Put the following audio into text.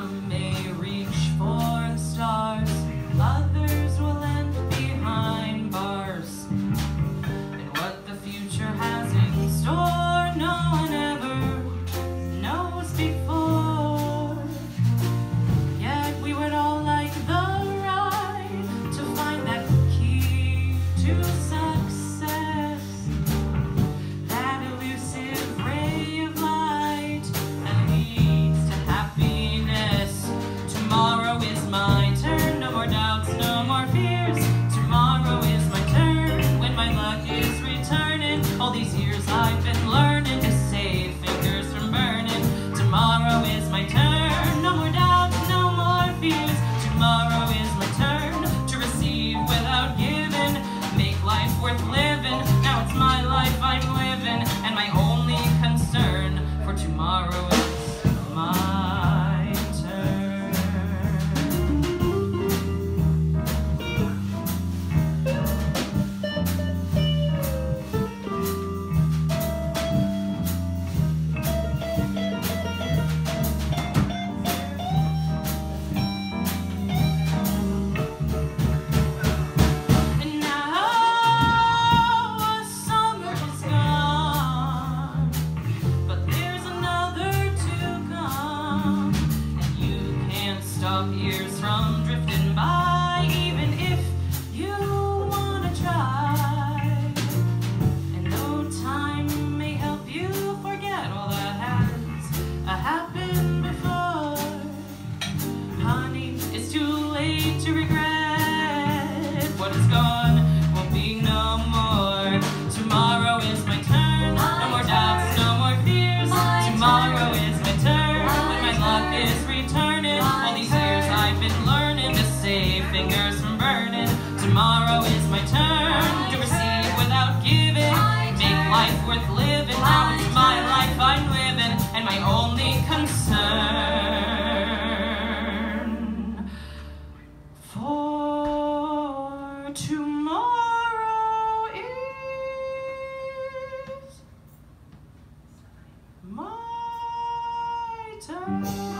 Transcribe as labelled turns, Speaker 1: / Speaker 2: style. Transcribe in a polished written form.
Speaker 1: Some may reach for the stars, others will end behind bars. And what the future has in store, no one ever knows before. Yet we would all like the ride to find that key to success, that elusive ray of light that leads to happiness. Tomorrow is my turn, no more doubts, no more fears. Tomorrow is my turn, when my luck is returning. All these years I've been learning to save fingers from burning. Tomorrow is my turn, no more doubts, no more fears. Tomorrow is my turn to receive without giving, make life worth living. Now it's my life I'm living, and my only concern for tomorrow is my turn. And now summer is gone, but there's another to come, and you can't stop years from drifting by, even if you wanna try. And though time may help you forget all that has happened before, honey, it's too late to regret. What is gone won't be no more. Tomorrow is my turn, no more doubts, no more fears. Tomorrow is my turn, when my luck is returning. All these years I've been learning to save fingers from burning. Tomorrow is my turn to receive without giving, make life worth living. Now it's my life I'm living, and my only concern for tomorrow is my turn.